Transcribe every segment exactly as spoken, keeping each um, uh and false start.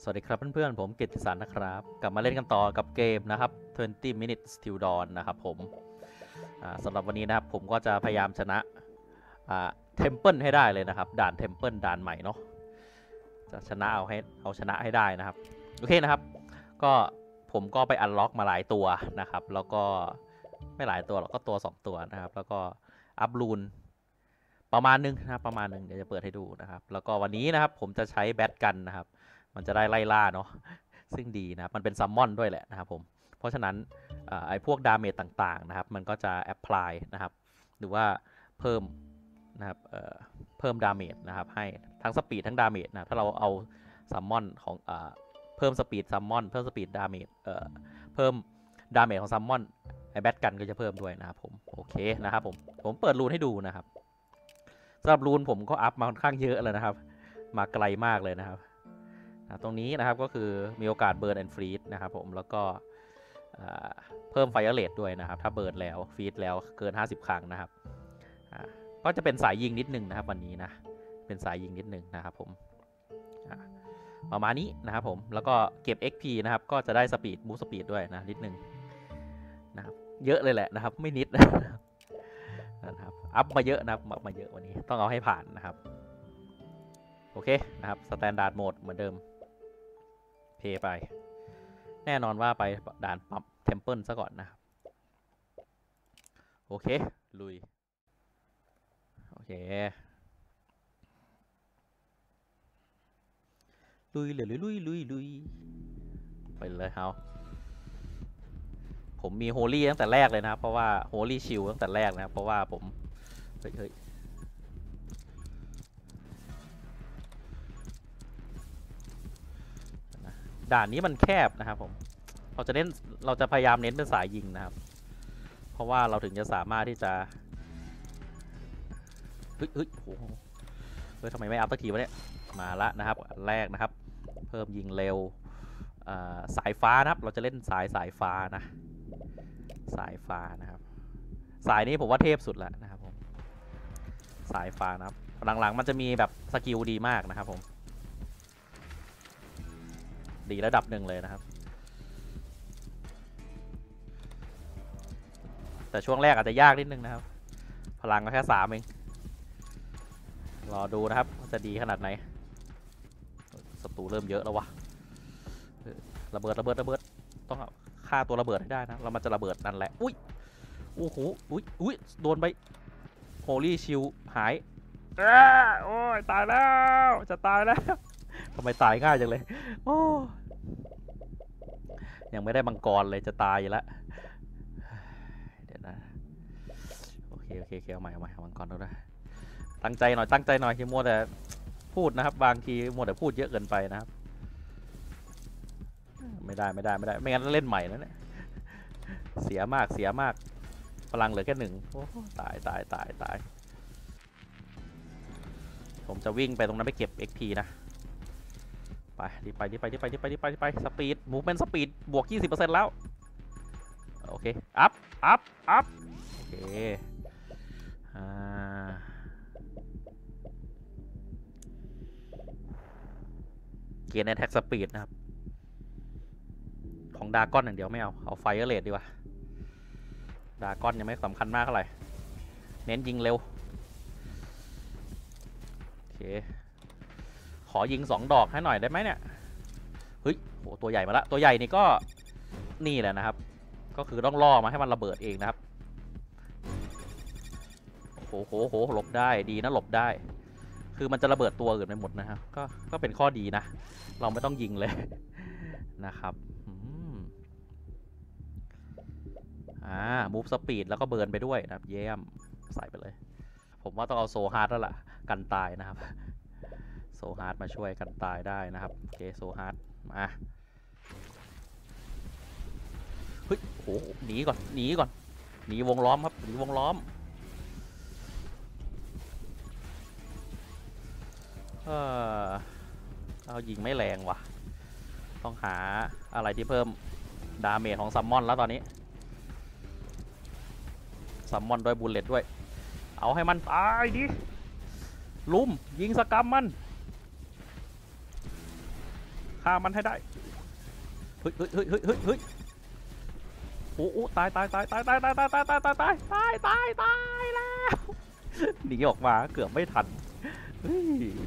วัสดีครับเพื่อนๆผมเกยรติศักดิ์นะครับกลับมาเล่นกันต่อกับเกมนะครับยี่สิบ minutes till dawn นะครับผมสำหรับวันนี้นะครับผมก็จะพยายามชนะเทมเพิลให้ได้เลยนะครับด่านเทมเพิลด่านใหม่เนาะจะชนะเอาให้เอาชนะให้ได้นะครับโอเคนะครับก็ผมก็ไปอันล็อกมาหลายตัวนะครับแล้วก็ไม่หลายตัวหรอกก็ตัวสองตัวนะครับแล้วก็อัพรูนประมาณนึงนะครับประมาณนึงเดี๋ยวจะเปิดให้ดูนะครับแล้วก็วันนี้นะครับผมจะใช้แบทกันนะครับมันจะได้ไล่ล่าเนาะซึ่งดีนะครับมันเป็นซัมมอนด้วยแหละนะครับผมเพราะฉะนั้นไอ้พวกดาเมจต่างๆนะครับมันก็จะแอพพลายนะครับหรือว่าเพิ่มนะครับเเพิ่มดาเมจนะครับให้ทั้งสปีดทั้งดาเมจนะถ้าเราเอาซัมมอนของเพิ่มสปีดซัมมอนเพิ่มสปีดดาเมจเพิ่มดาเมจของซัมมอนไอ้แบทกันก็จะเพิ่มด้วยนะครับผมโอเคนะครับผมผมเปิดรูนให้ดูนะครับสำหรับรูนผมก็อัพมาค่อนข้างเยอะเลยนะครับมาไกลมากเลยนะครับตรงนี้นะครับก็คือมีโอกาสเบิร์นแอนด์ฟรีดนะครับผมแล้วก็เพิ่มไฟเรทด้วยนะครับถ้าเบิร์นแล้วฟรีดแล้วเกินห้าสิบครั้งนะครับก็จะเป็นสายยิงนิดนึงนะครับวันนี้นะเป็นสายยิงนิดนึงนะครับผมประมาณนี้นะครับผมแล้วก็เก็บ เอ็กซ์ พี นะครับก็จะได้สปีดบูสต์สปีดด้วยนะนิดนึงนะครับเยอะเลยแหละนะครับไม่นิดนะครับอัพมาเยอะนะครับมาเยอะวันนี้ต้องเอาให้ผ่านนะครับโอเคนะครับสแตนดาร์ดโหมดเหมือนเดิมเพย์ไปแน่นอนว่าไปด่านปั๊มเทมเพิลซะก่อนนะครับโอเคลุยโอเคลุยเลยลุยลุยลุยลุยไปเลยเฮาผมมีโฮลี่ตั้งแต่แรกเลยนะครับเพราะว่าโฮลี่ชิลตั้งแต่แรกนะครับเพราะว่าผมเฮ้ยเฮ้ยด่านนี้มันแคบนะครับผมเราจะเน้นเราจะพยายามเน้นเป็นสายยิงนะครับเพราะว่าเราถึงจะสามารถที่จะเฮ้ยเฮ้ยโอ้โหเฮ้ยทำไมไม่อัพตะกี้วะเนี่ยมาละนะครับอันแรกนะครับเพิ่มยิงเร็วสายฟ้านะครับเราจะเล่นสายสายฟ้านะสายฟ้านะครับสายนี้ผมว่าเทพสุดแล้วนะครับผมสายฟ้านะครับหลังๆมันจะมีแบบสกิลดีมากนะครับผมดีระดับหนึ่งเลยนะครับแต่ช่วงแรกอาจจะยากนิดนึงนะครับพลังก็แค่สามเองรอดูนะครับจะดีขนาดไหนศัตรูเริ่มเยอะแล้ววะระเบิดระเบิดระเบิดต้องฆ่าตัวระเบิดให้ได้นะเรามันจะระเบิดนั่นแหละอุ้ยโอ้โหอุ้ยอุ้ยโดนไปโฮลี่ชิลหายโอ้ยตายแล้วจะตายแล้วทำไมตายง่ายจังเลยโอ้ยังไม่ได้มังกรเลยจะตายอยู่แล้วเดี๋ยวนะโอเคโอเคโอเคเอาใหม่เอาใหม่มังกรดูนะตั้งใจหน่อยตั้งใจหน่อยที่มัวแต่พูดนะครับบางทีมัวแต่พูดเยอะเกินไปนะครับไม่ได้ไม่ได้ไม่ได้ไม่งั้นเล่นใหม่แล้วเนี่ยเสียมากเสียมากพลังเหลือแค่หนึ่งโอ้ตายตายตายตายผมจะวิ่งไปตรงนั้นไปเก็บ เอ็กซ์ พี นะไปดีไปดีไปดีไปดีไปดีไปดีไปสปีดมูฟเมนต์สปีดบวก ยี่สิบเปอร์เซ็นต์ แล้วโอเคอัพอัพอัพโอเคอ่าเกียร์ในแท็กสปีดนะครับของดาก้อนอย่างเดียวไม่เอาเอาไฟเรทดีกว่าดาก้อนยังไม่สำคัญมากเท่าไหร่เน้นยิงเร็วโอเคขอยิงสองดอกให้หน่อยได้ไหมเนี่ยเฮ้ยโหตัวใหญ่มาละตัวใหญ่นี่ก็นี่แหละนะครับก็คือต้องล่อมาให้มันระเบิดเองนะครับโหโหโหหลบได้ดีนะหลบได้คือมันจะระเบิดตัวอื่นไปหมดนะครับก็ก็เป็นข้อดีนะเราไม่ต้องยิงเลยนะครับอ่ามูฟสปีดแล้วก็เบิร์นไปด้วยนะครับเยี่ยมใส่ไปเลยผมว่าต้องเอาโซฮาร์ดแล้วล่ะกันตายนะครับโซฮาร์ดมาช่วยกันตายได้นะครับโอเคโซฮาร์ดมาเฮ้ยโหหนีก่อนหนีก่อนหนีวงล้อมครับหนีวงล้อมเออเอายิงไม่แรงว่ะต้องหาอะไรที่เพิ่มดาเมจของซัมมอนแล้วตอนนี้ซัมมอนด้วยบูลเลตด้วยเอาให้มันตายดิลุมยิงสกัมมันฆฆ่ามันให้ได้เฮ้ยเฮ้ยเฮ้ยเฮ้ยเฮ้ยเฮ้ยโอ้โหตายตายตายตายตายตายตายตายตายตายตายตายตายตายแล้วหนีออกมาเกือบไม่ทันเฮ้ย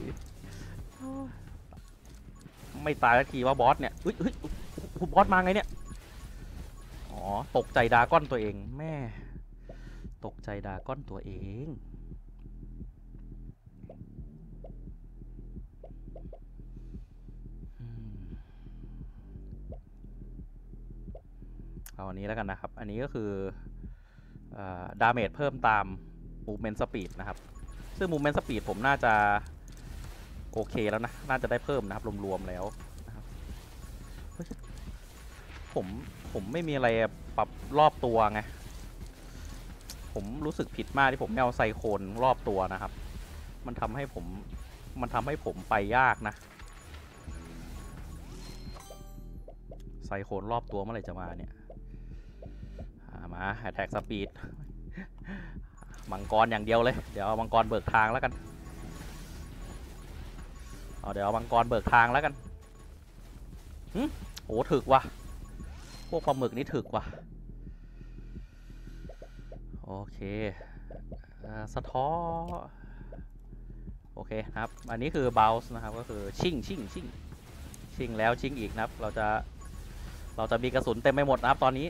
ไม่ตายสักทีว่าบอสเนี่ยเฮ้ยเฮ้ยบอสมาไงเนี่ยอ๋อตกใจดาก้อนตัวเองแม่ตกใจดาก้อนตัวเองเอาอันนี้แล้วกันนะครับอันนี้ก็คือดาเมจเพิ่มตาม Movement Speed นะครับซึ่ง Movement Speed ผมน่าจะโอเคแล้วนะน่าจะได้เพิ่มนะครับรวมๆแล้วนะครับผมผมไม่มีอะไรปรับรอบตัวไงผมรู้สึกผิดมากที่ผมไม่เอาไซโคนรอบตัวนะครับมันทำให้ผมมันทำให้ผมไปยากนะไซโคนรอบตัวเมื่อไหร่จะมาเนี่ยมาแอทแทกสปีดมังกรอย่างเดียวเลยเดี๋ยวเอามังกรเบิกทางแล้วกันเอาเดี๋ยวเอามังกรเบิกทางแล้วกันหืมโอ้ถึกว่ะพวกปลาหมึกนี่ถึกว่ะโอเคสะท้อโอเคครับอันนี้คือ bounce นะครับก็คือชิ่งชิ่งชิ่งชิ่งแล้วชิ่งอีกนะครับเราจะเราจะมีกระสุนเต็มไปหมดนะครับตอนนี้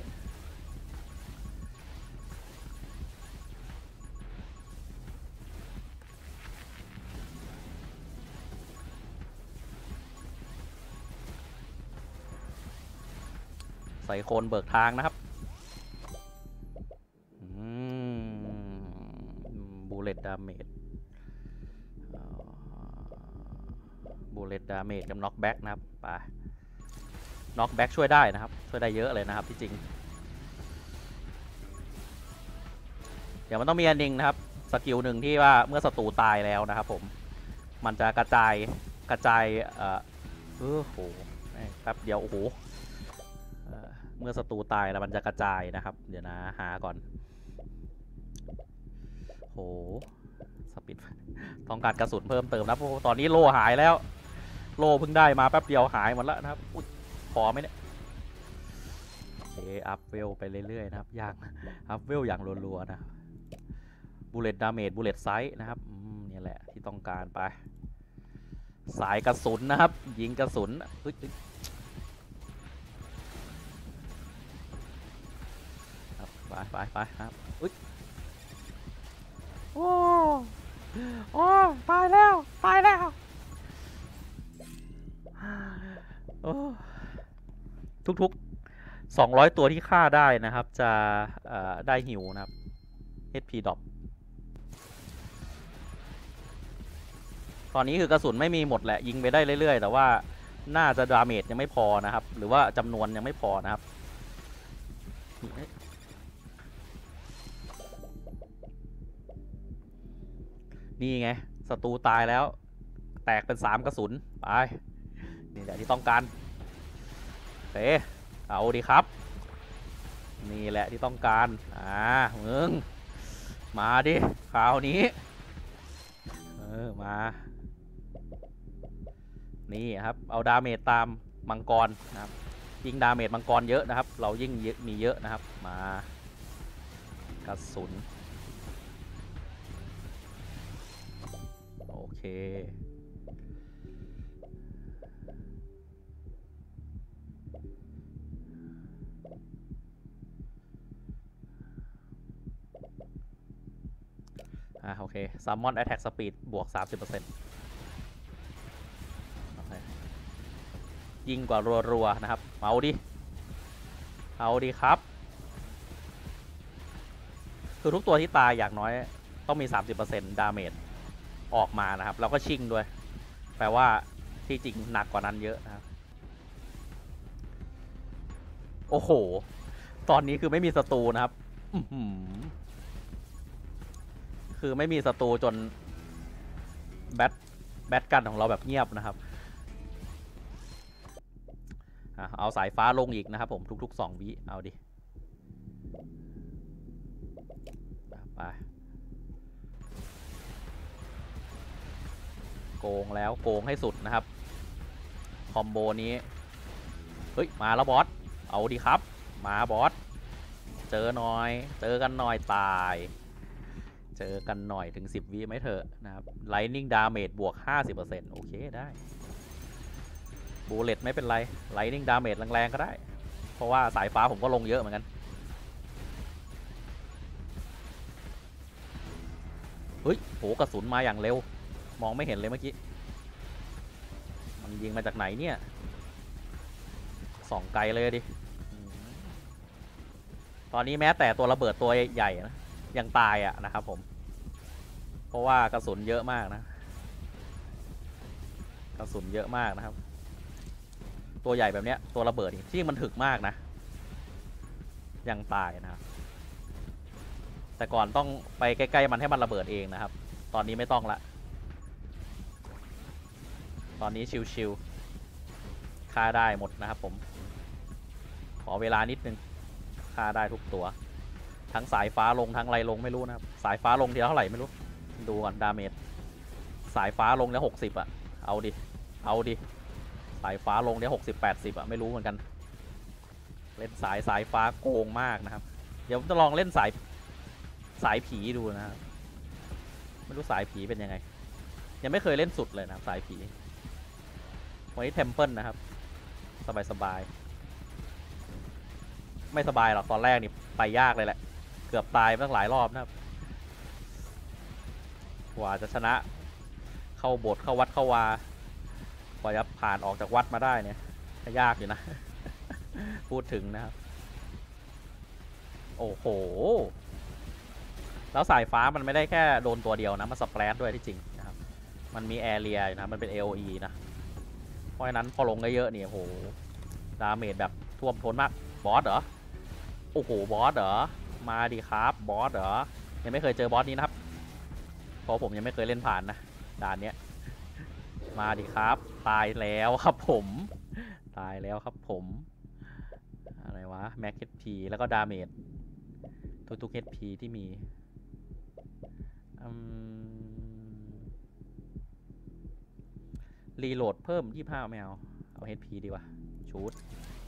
ใส่โคนเบิกทางนะครับบูเลตดาเมจบูเลตดาเมจกับน็อกแบ็กนะครับไปน็อกแบ็กช่วยได้นะครับช่วยได้เยอะเลยนะครับที่จริงเดี๋ยวมันต้องมีอันนึงนะครับสกิลหนึ่งที่ว่าเมื่อศัตรูตายแล้วนะครับผมมันจะกระจายกระจายเอ่อโอ้โหแป๊บเดียวโอ้โหเมื่อศัตรูตายแล้วมันจะกระจายนะครับเดี๋ยวนะหาก่อนโหสปิดต้องการกระสุนเพิ่มเติมนะเพราะตอนนี้โล่หายแล้วโล่เพิ่งได้มาแป๊บเดียวหายหมดแล้วนะครับพอไหมเนี่ยเออัพเวลไปเรื่อยๆนะครับอย่างอัพเวลอย่างรัวๆนะบูเลตดาเมจบูเลตไซส์นะครับนี่แหละที่ต้องการไปสายกระสุนนะครับยิงกระสุนไปไปไปครับอุ้ยโอ้โอ้ตายแล้วตายแล้วทุกๆสองร้อยตัวที่ฆ่าได้นะครับจะได้หิวนะครับ เอช พี ดรอปตอนนี้คือกระสุนไม่มีหมดแหละยิงไปได้เรื่อยๆแต่ว่าน่าจะดาเมจยังไม่พอนะครับหรือว่าจำนวนยังไม่พอนะครับนี่ไงศัตรูตายแล้วแตกเป็นสามกระสุนไปนี่แหละที่ต้องการเฮ้เอาดีครับนี่แหละที่ต้องการอ่ามึงมาดิคราวนี้เออมานี่ครับเอาดาเมจตามมังกรนะครับยิ่งดาเมจมังกรเยอะนะครับเรายิ่งมีเยอะนะครับมากระสุนโอเคอ่าโอเค Summon Attack Speed บวก สามสิบเปอร์เซ็นต์ ยิงกว่ารัวๆนะครับเอาดิเอาดิครับคือทุกตัวที่ตายอย่างน้อยต้องมี สามสิบเปอร์เซ็นต์ ดาเมจออกมานะครับแล้วก็ชิงด้วยแปลว่าที่จริงหนักกว่านั้นเยอะนะครับโอ้โหตอนนี้คือไม่มีศัตรูนะครับคือไม่มีศัตรูจนแบทแบทกันของเราแบบเงียบนะครับเอาสายฟ้าลงอีกนะครับผมทุกๆสองวิเอาดิไปโกงแล้วโกงให้สุดนะครับคอมโบนี้เฮ้ยมาแล้วบอสเอาดีครับมาบอสเจอหน่อยเจอกันหน่อยตายเจอกันหน่อยถึงสิบวิไหมเถอะนะครับ Lightning Damage บวก ห้าสิบเปอร์เซ็นต์ โอเคได้บูเลตไม่เป็นไร Lightning Damage แรงๆก็ได้เพราะว่าสายฟ้าผมก็ลงเยอะเหมือนกันเฮ้ยโหกระสุนมาอย่างเร็วมองไม่เห็นเลยเมื่อกี้มันยิงมาจากไหนเนี่ยส่องไกลเลยดิตอนนี้แม้แต่ตัวระเบิดตัวใหญ่นะยังตายอ่ะนะครับผมเพราะว่ากระสุนเยอะมากนะกระสุนเยอะมากนะครับตัวใหญ่แบบเนี้ยตัวระเบิดที่มันถึกมากนะยังตายนะครับแต่ก่อนต้องไปใกล้ๆมันให้มันระเบิดเองนะครับตอนนี้ไม่ต้องละตอนนี้ชิวๆฆ่าได้หมดนะครับผมขอเวลานิดนึงฆ่าได้ทุกตัวทั้งสายฟ้าลงทั้งไรลงไม่รู้นะครับสายฟ้าลงทีละเท่าไหร่ไม่รู้ดูก่อนดาเมจสายฟ้าลงแล้วหกสิบอ่ะเอาดิเอาดิสายฟ้าลงแล้วหกสิบแปดสิบอ่ะไม่รู้เหมือนกันเล่นสายสายฟ้าโกงมากนะครับเดี๋ยวจะลองเล่นสายสายผีดูนะครับไม่รู้สายผีเป็นยังไงยังไม่เคยเล่นสุดเลยนะสายผีวันนี้เทมเพิลนะครับสบายสบายไม่สบายหรอกตอนแรกนี่ไปยากเลยแหละเกือบตายตั้งหลายรอบนะครับกว่าจะชนะเข้าโบสถ์เข้าวัดเข้าวากว่าจะผ่านออกจากวัดมาได้เนี่ยยากอยู่นะ พูดถึงนะครับโอ้โหแล้วสายฟ้ามันไม่ได้แค่โดนตัวเดียวนะมันสเปรดด้วยที่จริงนะครับมันมีแอเรียนะมันเป็น เอ โอ อี นะเพราะฉะนั้นพอลงได้เยอะเนี่ยโหดาเมจแบบท่วมท้นมากบอสเหรอโอ้โหบอสเหรอมาดิครับบอสเหรอยังไม่เคยเจอบอสนี้นะครับเพราะผมยังไม่เคยเล่นผ่านนะด่านเนี้ยมาดิครับตายแล้วครับผมตายแล้วครับผมอะไรวะแม็ก เอช พี แล้วก็ดาเมจทุกๆ เอช พี ที่มีรีโหลดเพิ่มยี่สิบห้าไม่เอาเอา เอช พี ดีกว่าชูด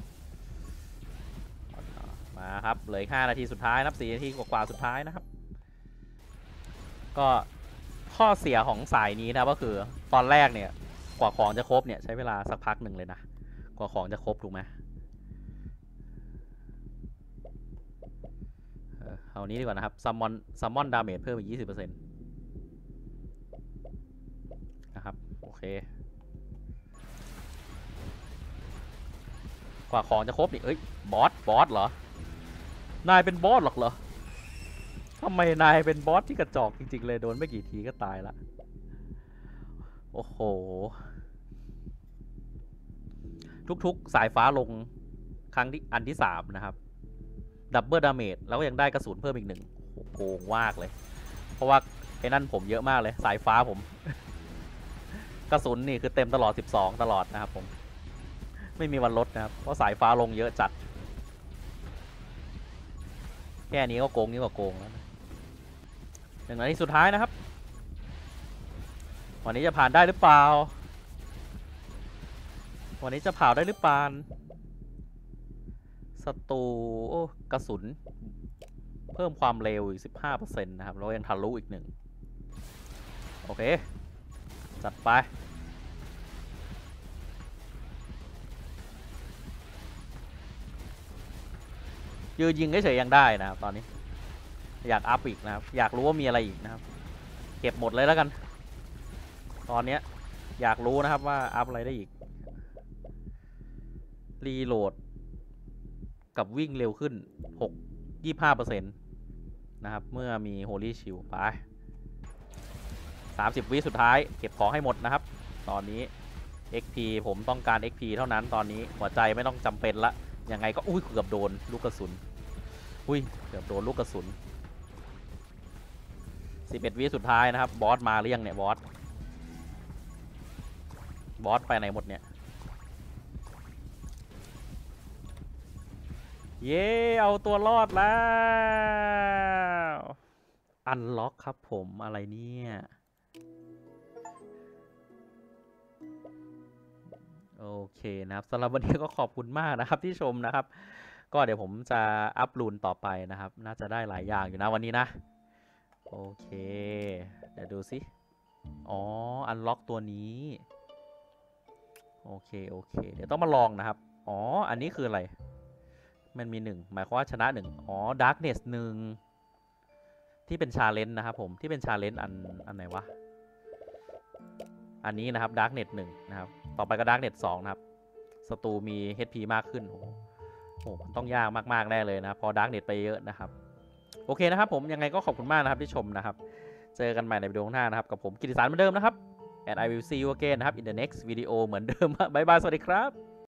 มาครับเหลือห้านาทีสุดท้ายนับสี่นาทีกว่าๆสุดท้ายนะครับก็ข้อเสียของสายนี้นะก็คือตอนแรกเนี่ยกว่าของจะครบเนี่ยใช้เวลาสักพักหนึ่งเลยนะกว่าของจะครบถูกไหมเอานี้ดีกว่านะครับซัมมอนซัมมอนดาเมจเพิ่มอีก ยี่สิบเปอร์เซ็นต์ นะครับโอเคกว่าของจะครบนี่เอ้ยบอสบอสเหรอนายเป็นบอสหรอกเหรอทำไมนายเป็นบอสที่กระจอกจริงๆเลยโดนไม่กี่ทีก็ตายละโอ้โหทุกๆสายฟ้าลงครั้งที่อันที่สามนะครับดับเบิลดาเมจแล้วก็ยังได้กระสุนเพิ่มอีกหนึ่งโกงมากเลยเพราะว่าไอ้นั่นผมเยอะมากเลยสายฟ้าผมกระสุนนี่คือเต็มตลอดสิบสองตลอดนะครับผมไม่มีวันลดนะครับเพราะสายฟ้าลงเยอะจัดแค่นี้ก็โกงนี่ก็โกงแล้วหนึ่งนาทีสุดท้ายนะครับวันนี้จะผ่านได้หรือเปล่าวันนี้จะผ่านได้หรือเปล่าศัตรูโอ้กระสุนเพิ่มความเร็วอีก สิบห้าเปอร์เซ็นต์ นะครับแล้วยังทะลุอีกหนึ่งโอเคจัดไปยืนยิงเฉยๆยังได้นะครับตอนนี้อยากอัพอีกนะครับอยากรู้ว่ามีอะไรอีกนะครับเก็บหมดเลยแล้วกันตอนนี้อยากรู้นะครับว่าอัพอะไรได้อีกรีโหลดกับวิ่งเร็วขึ้นหก ยี่สิบห้าเปอร์เซ็นต์ นะครับเมื่อมี Holy Shield ไปสามสิบวิสุดท้ายเก็บของให้หมดนะครับตอนนี้ เอ็ก พี ผมต้องการ เอ็ก พี เท่านั้นตอนนี้หัวใจไม่ต้องจำเป็นละยังไงก็อุ้ยเกือบโดนลูกกระสุนอุ้ยเกือบโดนลูกกระสุนสิบเอ็ดวิสุดท้ายนะครับบอสมาหรือยังเนี่ยบอสบอสไปไหนหมดเนี่ยเย้เอาตัวรอดแล้วอันล็อกครับผมอะไรเนี่ยโอเคนะครับสำหรับวันนี้ก็ขอบคุณมากนะครับที่ชมนะครับ ก็เดี๋ยวผมจะอัพรูนต่อไปนะครับ น่าจะได้หลายอย่างอยู่นะวันนี้นะ โอเค เดี๋ยวดูสิอ๋ออันล็อกตัวนี้ โอเคโอเคเดี๋ยวต้องมาลองนะครับอ๋ออันนี้คืออะไรมันมีหนึ่งหมายความว่าชนะหนึ่งอ๋อดาร์กเนสหนึ่งที่เป็นชาเลนจ์นะครับผมที่เป็นชาเลนจ์อันอันไหนวะอันนี้นะครับดาร์กเนสหนึ่งนะครับต่อไปก็ดาร์กเนสสองนะครับศัตรูมี เอช พี มากขึ้นโอ้โหโอ้โหมันต้องยากมากๆแน่เลยนะพอดาร์กเนสไปเยอะนะครับโอเคนะครับผมยังไงก็ขอบคุณมากนะครับที่ชมนะครับเจอกันใหม่ในวิดีโอข้างหน้านะครับกับผมกิติสารเหมือนเดิมนะครับ and I will see you again นะครับ in the next video เหมือนเดิมบ๊ายบายสวัสดีครับ